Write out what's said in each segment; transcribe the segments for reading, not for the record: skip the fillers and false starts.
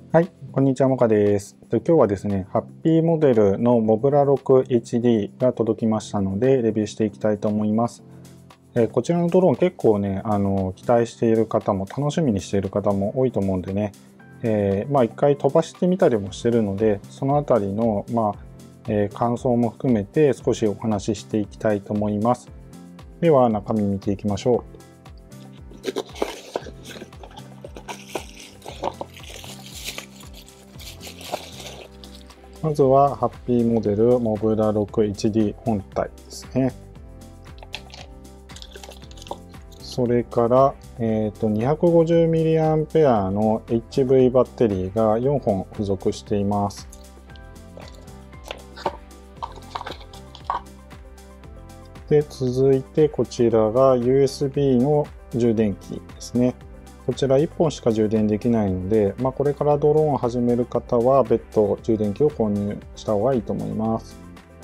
はい、こんにちは、もかです。今日はですね、ハッピーモデルのモブラ 6HD が届きましたので、レビューしていきたいと思います。こちらのドローン結構ね、期待している方も、楽しみにしている方も多いと思うんでね、一回飛ばしてみたりもしてるので、そのあたりの、感想も含めて少しお話ししていきたいと思います。では、中身見ていきましょう。まずはハッピーモデルモブラ 6HD 本体ですね。それから、250mAh の HV バッテリーが4本付属しています。で、続いてこちらが USB の充電器ですね。こちら1本しか充電できないので、これからドローンを始める方は別途充電器を購入した方がいいと思います。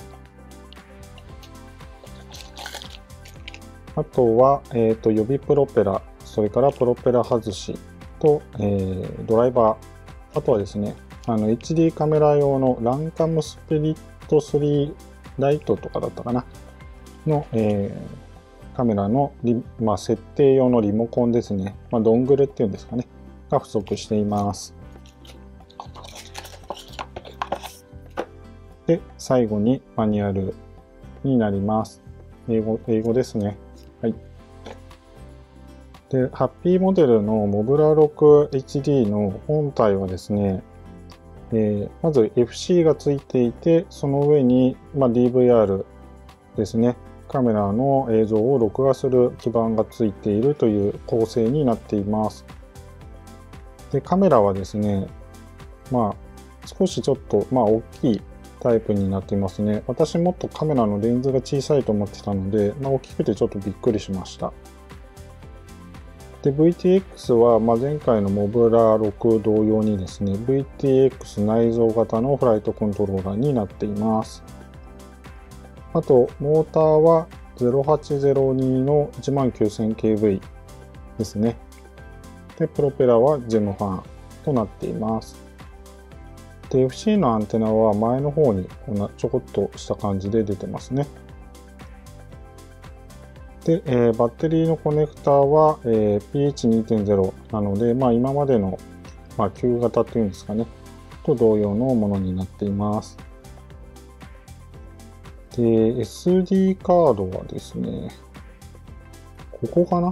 あとは、予備プロペラ、それからプロペラ外しと、ドライバー、あとはですね、HD カメラ用のランカムスピリット3ライトとかだったかなの、カメラの設定用のリモコンですね。ドングルっていうんですかね。が付属しています。で、最後にマニュアルになります。英語ですね。はい。で、ハッピーモデルのモブラ 6HD の本体はですね、まず FC がついていて、その上に、DVR ですね。カメラの映像を録画する基板がついているという構成になっています。で、カメラはですね、少しちょっと、大きいタイプになっていますね。私もっとカメラのレンズが小さいと思ってたので、大きくてちょっとびっくりしました。で、VTX は、前回のモブラ6同様にですね、VTX 内蔵型のフライトコントローラーになっています。あと、モーターは0802の 19000kV ですね。で、プロペラはジェムファンとなっています。で、FC のアンテナは前の方にちょこっとした感じで出てますね。で、バッテリーのコネクタは、PH2.0 なので、今までの、旧型というんですかね、と同様のものになっています。で、SD カードはですね、ここかな？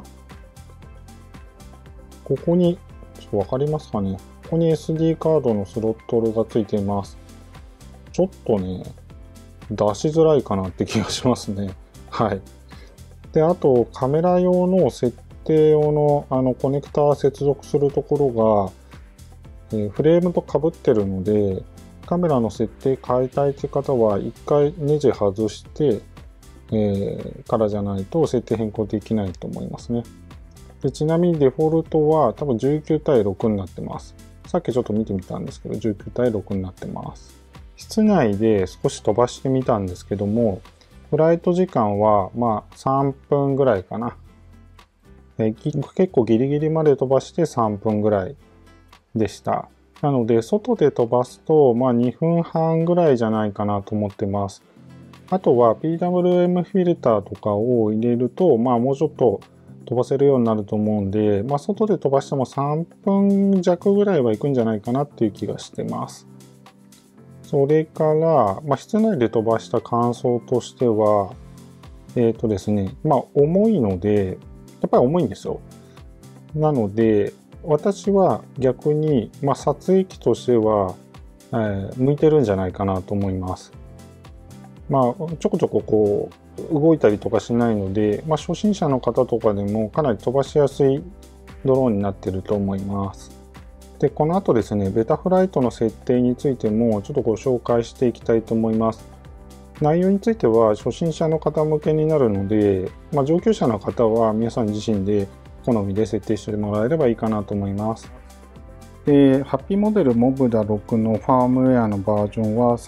ここに、ちょっとわかりますかね？ここに SD カードのスロットルがついています。ちょっとね、出しづらいかなって気がしますね。はい。で、あと、カメラ用の設定用のコネクタ接続するところが、フレームと被ってるので、カメラの設定変えたいという方は、一回ネジ外して、からじゃないと設定変更できないと思いますね。で、ちなみにデフォルトは多分19対6になってます。さっきちょっと見てみたんですけど、19対6になってます。室内で少し飛ばしてみたんですけども、フライト時間は3分ぐらいかな。結構ギリギリまで飛ばして3分ぐらいでした。なので、外で飛ばすと、2分半ぐらいじゃないかなと思ってます。あとは PWM フィルターとかを入れると、もうちょっと飛ばせるようになると思うんで、外で飛ばしても3分弱ぐらいは行くんじゃないかなっていう気がしてます。それから、室内で飛ばした感想としては、ですね、重いので、やっぱり重いんですよ。なので、私は逆に、撮影機としては、向いてるんじゃないかなと思います。ちょこちょここう、動いたりとかしないので、初心者の方とかでもかなり飛ばしやすいドローンになっていると思います。で、この後ですね、ベタフライトの設定についてもちょっとご紹介していきたいと思います。内容については初心者の方向けになるので、上級者の方は皆さん自身で好みで設定してもらえればいいかなと思います。ハッピーモデルモブラ6のファームウェアのバージョンは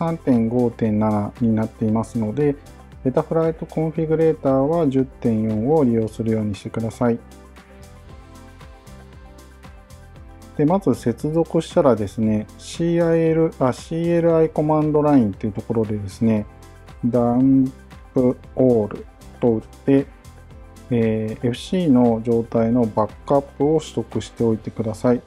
3.5.7 になっていますので、ベタフライトコンフィグレーターは 10.4 を利用するようにしてください。 で、まず接続したらですね、CLI コマンドラインというところでですね、dump all と打って、FC の状態のバックアップを取得しておいてください。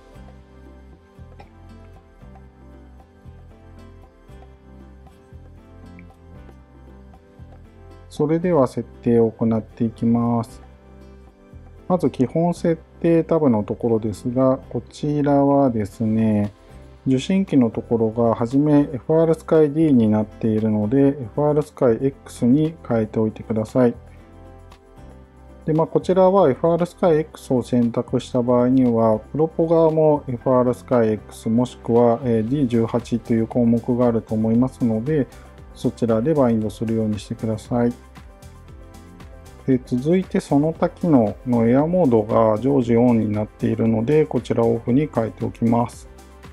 それでは設定を行っていきます。まず基本設定タブのところですが、こちらはですね、受信機のところがはじめ FrSky-D になっているので、FrSky-X に変えておいてください。で、こちらは FrSky-X を選択した場合には、プロポ側も FrSky-X もしくは D18 という項目があると思いますので、そちらでバインドするようにしてください。で、続いてその他機能のエアモードが常時オンになっているので、こちらをオフに変えておきます。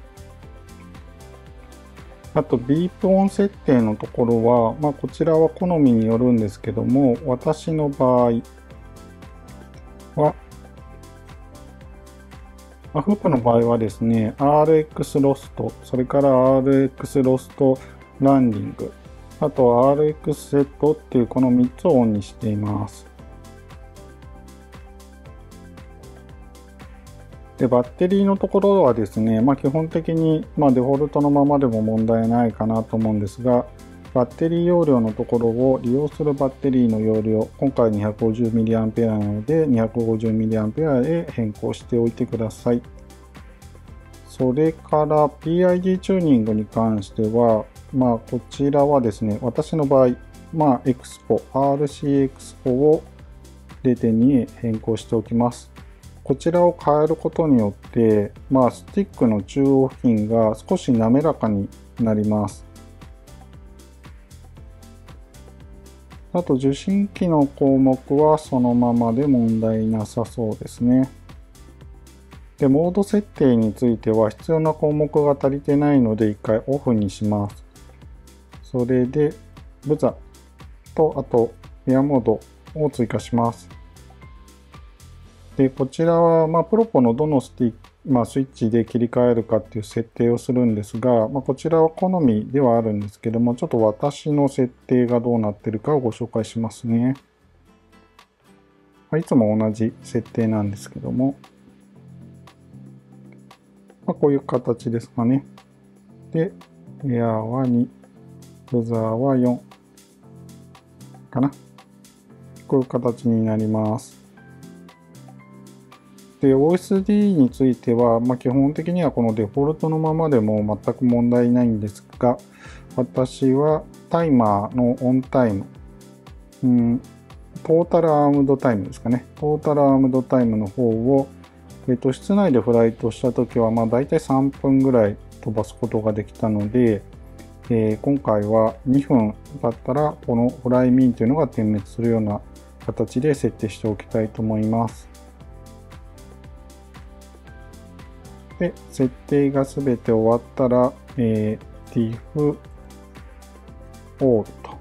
あと、ビープ音設定のところは、こちらは好みによるんですけども、私の場合は、フープの場合はですね、RX ロスト、それから RX ロストランディング、あと RX セットっていうこの3つをオンにしています。で、バッテリーのところはですね、基本的にデフォルトのままでも問題ないかなと思うんですが、バッテリー容量のところを利用するバッテリーの容量、今回 250mAh なので 250mAh へ変更しておいてください。それから PID チューニングに関しては、こちらはですね、私の場合、RC Expo を 0.2 へ変更しておきます。こちらを変えることによって、スティックの中央付近が少し滑らかになります。あと、受信機の項目はそのままで問題なさそうですね。で、モード設定については必要な項目が足りてないので一回オフにします。それで、ブザと、あと、エアモードを追加します。で、こちらは、プロポのどのスイッチで切り替えるかっていう設定をするんですが、こちらは好みではあるんですけども、ちょっと私の設定がどうなってるかをご紹介しますね。いつも同じ設定なんですけども、こういう形ですかね。で、エアーは2、ブザーは4かな。こういう形になります。で、OSD については、基本的にはこのデフォルトのままでも全く問題ないんですが、私はタイマーのオンタイム、トータルアームドタイムですかね。トータルアームドタイムの方を、室内でフライトしたときは、だいたい3分ぐらい飛ばすことができたので、今回は2分だったら、このフライミンというのが点滅するような形で設定しておきたいと思います。で、設定がすべて終わったら、diff all と。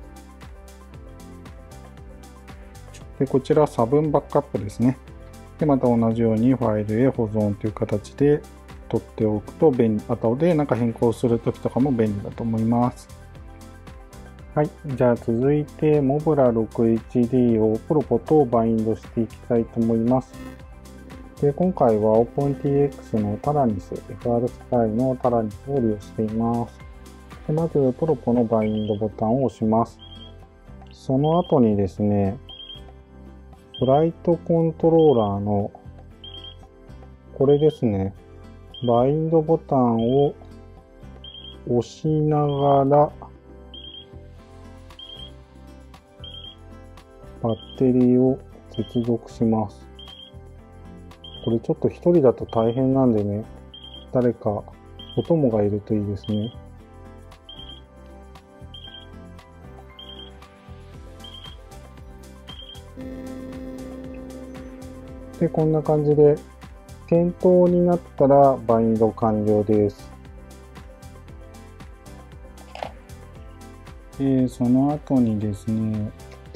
で、こちら差分バックアップですね。で、また同じようにファイルへ保存という形で取っておくと便利。後で変更するときとかも便利だと思います。はい。じゃあ続いて、モブラ 6HD をプロポとバインドしていきたいと思います。で、今回は OpenTX のタラニス、FrSky のタラニスを利用しています。で、まずプロポのバインドボタンを押します。その後にですね、フライトコントローラーのこれですね、バインドボタンを押しながらバッテリーを接続します。これちょっと一人だと大変なんでね、誰かお供がいるといいですね。で、こんな感じで点灯になったらバインド完了です。その後にですね、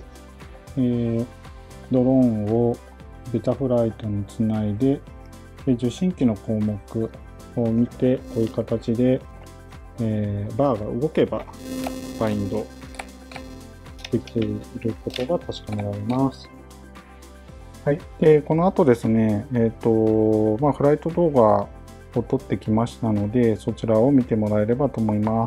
ドローンをベタフライトにつないで、受信機の項目、 を見て、こういう形で、バーが動けばバインドできていることが確かめられます。はい。この後ですね、フライト動画を撮ってきましたので、そちらを見てもらえればと思います。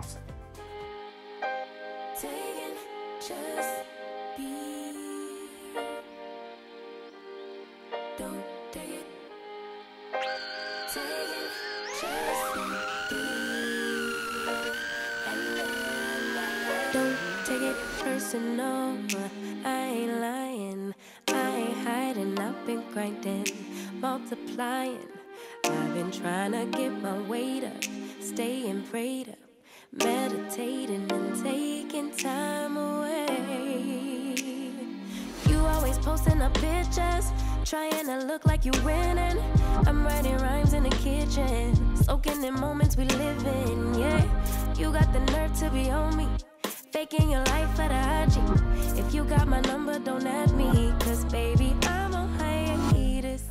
Don't take it personal, I ain't lying, I ain't hiding, I've been grinding, multiplying, I've been trying to get my weight up, staying prayed up, meditating and taking time away. You always posting up pictures, trying to look like you winning. I'm writing rhymes in the kitchen, soaking in moments we live in, yeah. You got the nerve to be on me, faking your life for the IG. If you got my number, don't add me, cause baby, I'm on hiatus.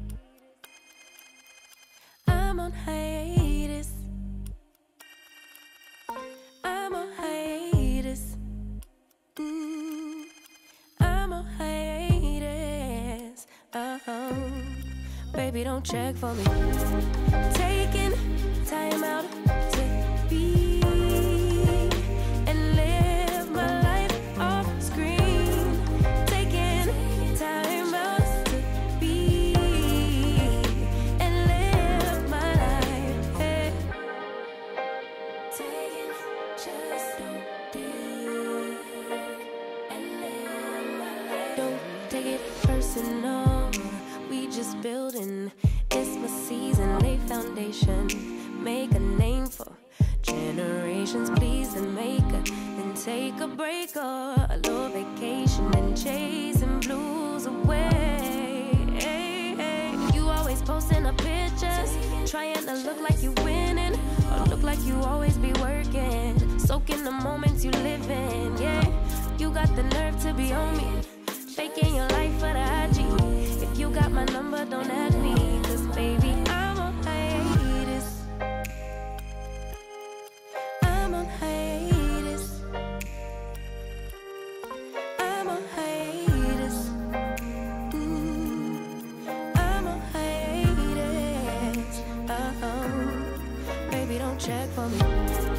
I'm on hiatus. I'm on hiatus. I'm on hiatus. Baby, don't check for me. Taking time out to be and live my life off screen. Taking time out to be and live my life. Hey. Taking just don't be and live my life. Don't take it personal. We just building. It's my season, lay foundation. Make a name for generations, please, and make a then take a break or a little vacation and chasing blues away. Hey, hey. You always posting up pictures, trying to look like you winning or look like you always be working, soaking the moments you live in. Yeah, you got the nerve to be on me, faking your life for the IG. If you got my number, don't add me, cause baby, I'm on hiatus. I'm on hiatus. I'm on hiatus. I'm on hiatus. Baby, don't check for me.